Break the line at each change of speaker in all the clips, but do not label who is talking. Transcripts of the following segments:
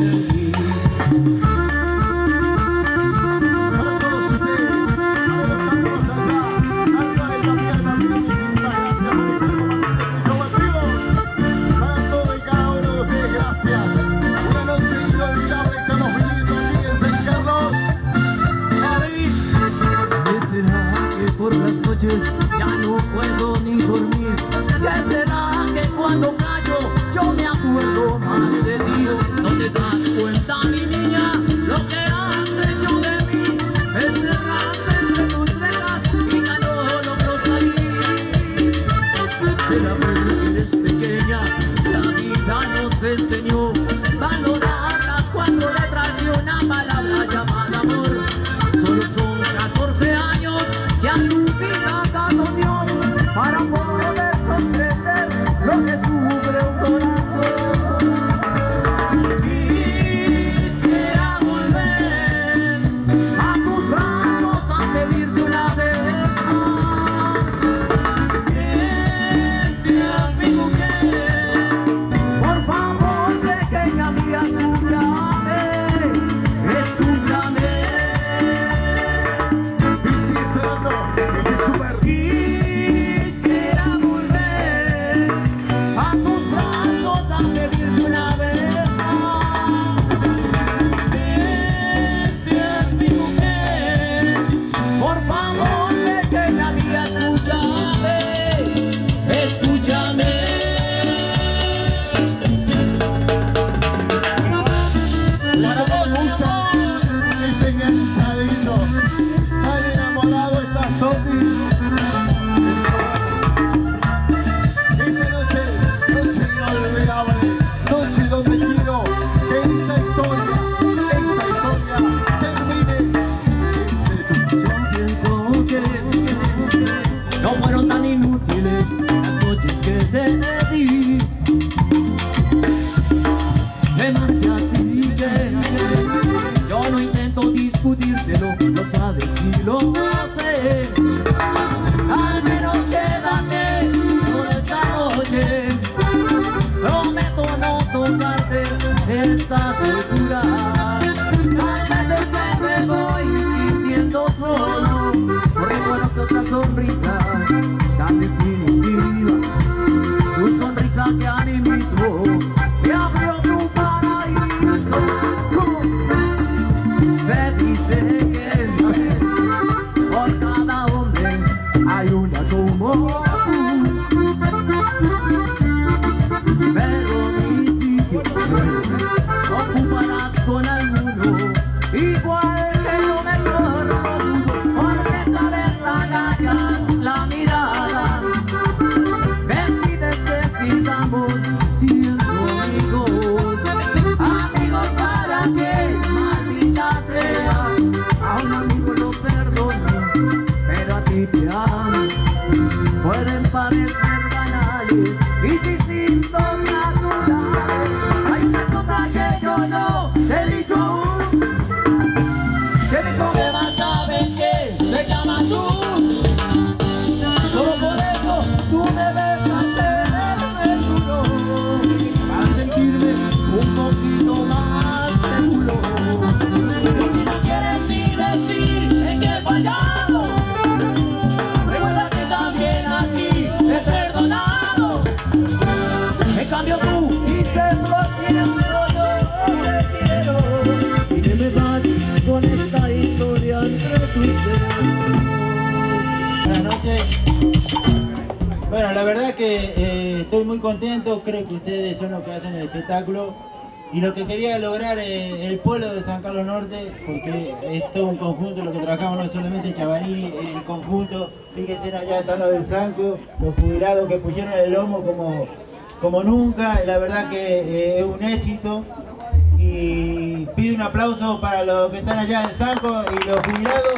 Ya no puedo ni dormir. ¿Qué será que cuando callo yo me acuerdo más de ti? No te das cuenta, mi niña, lo que has hecho de mí. Encerraste entre tus rejas y ya no logro salir. Será porque eres pequeña, la vida nos enseñó valorar las 4 letras de una palabra llamada amor. Solo son 14 años que a tu vida ha dado Dios para poder comprender lo que sufre un corazón. Quisiera volver a tus brazos a pedirte una vez más que seas mi mujer. Por favor, pequeña mía, escúchame, escúchame. Quisiera volver a tus brazos a pedirte una vez más que seas mi mujer. Por favor, pequeña mía, escúchame, escúchame.
Para vos gusta ese enganchadito, tan enamorado está Sofi. Noche inolvidable, noche donde quiero que esta historia termine entre tus.
Yo pienso que no fueron tan inútiles las noches que te di. Te marchas y que yo no intento discutírtelo, lo sabes y lo sé. Al menos quédate por esta noche. Prometo no tocarte, estás segura. Hay veces que me voy sintiendo solo, no recuerdo otra sonrisa tan definitiva. Tu sonrisa que a mí mismo me abrió tu paraíso. Se dice que por cada hombre hay una como tú, pero mi sitio ocuparás con alguno igual que lo mejor, porque sabes agachas la mirada, me pides que sigamos siendo amigos, amigos para que maldita sea. A un amigo lo perdono, pero a ti te amo. Pueden parecer banales y si instintos naturales. Hay cosas que yo no te he dicho aún, que mi problema sabes que se llama tú. Solo por eso tú debes hacerme duro, para sentirme un poquito más seguro. Y si no quieres ni decir en qué he fallado, recuerda que también aquí te he perdonado. En cambio tú dices lo siento, yo te quiero, y que me vas con esta historia entre tus dedos.
Buenas noches. Bueno, la verdad que estoy muy contento, creo que ustedes son los que hacen el espectáculo y lo que quería lograr el pueblo de San Carlos Norte, porque es todo un conjunto lo que trabajamos, no solamente en Chavanini, en conjunto. Fíjense, allá están los del Sanco, los jubilados que pusieron el lomo como nunca. La verdad que es un éxito y pido un aplauso para los que están allá en Sanco y los jubilados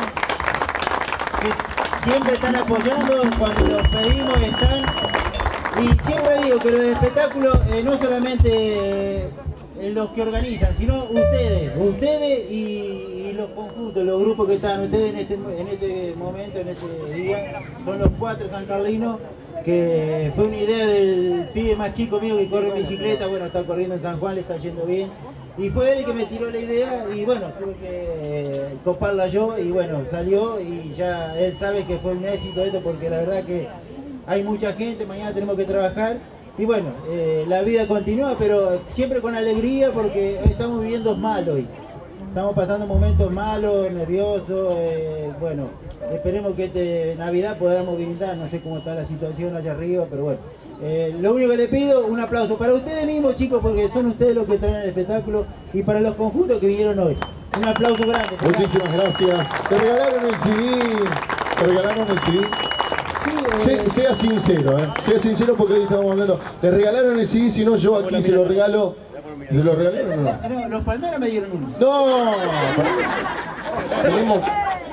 que siempre están apoyando cuando los pedimos, están. Y siempre digo que los espectáculos no solamente los que organizan, sino ustedes y los conjuntos, los grupos que están ustedes en este momento, en este día, son los 4 sancarlinos, que fue una idea del pibe más chico mío que corre en bicicleta. Bueno, está corriendo en San Juan, le está yendo bien, Y fue él el que me tiró la idea y bueno, tuve que coparla yo y bueno, salió y ya él sabe que fue un éxito esto porque la verdad que hay mucha gente, mañana tenemos que trabajar y bueno, la vida continúa pero siempre con alegría porque estamos viviendo mal hoy. Estamos pasando momentos malos, nerviosos, bueno, esperemos que Navidad podamos brindar, no sé cómo está la situación allá arriba, pero bueno. Lo único que le pido, un aplauso para ustedes mismos, chicos, porque son ustedes los que traen el espectáculo y para los conjuntos que vinieron hoy. Un aplauso grande.
Muchísimas gracias. Te regalaron el CD. Te regalaron el CD. Sí, sea sincero, sea sincero porque hoy estamos hablando. Le regalaron el CD, si no yo aquí se lo regalo. ¿Se lo regalaron o no?
No, los Palmeras me dieron uno.
No. Tenemos...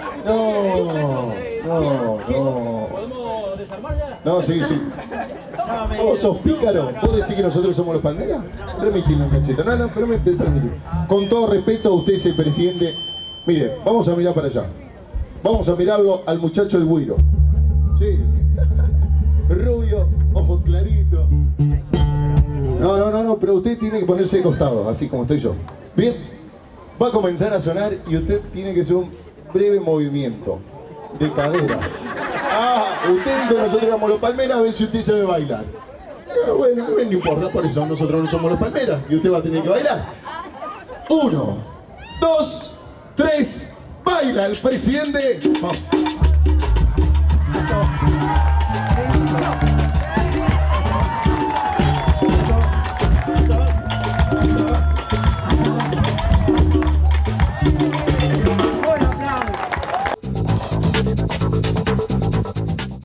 No.
¿Podemos desarmar ya?
No, sí. ¿Vos sos pícaro? ¿Vos decís que nosotros somos los Palmeras? Permitidme un cachito. No, pero me permití. Con todo respeto, usted es el presidente. Mire, vamos a mirar para allá. Vamos a mirarlo al muchacho el güiro. Sí. Rubio, ojos claritos. No, pero usted tiene que ponerse de costado, así como estoy yo. Bien, va a comenzar a sonar y usted tiene que hacer un breve movimiento de cadera. Usted dijo nosotros éramos los Palmeras, a ver si usted sabe bailar. Bueno, no importa, por eso nosotros no somos los Palmeras y usted va a tener que bailar. 1, 2, 3, baila el presidente. Vamos.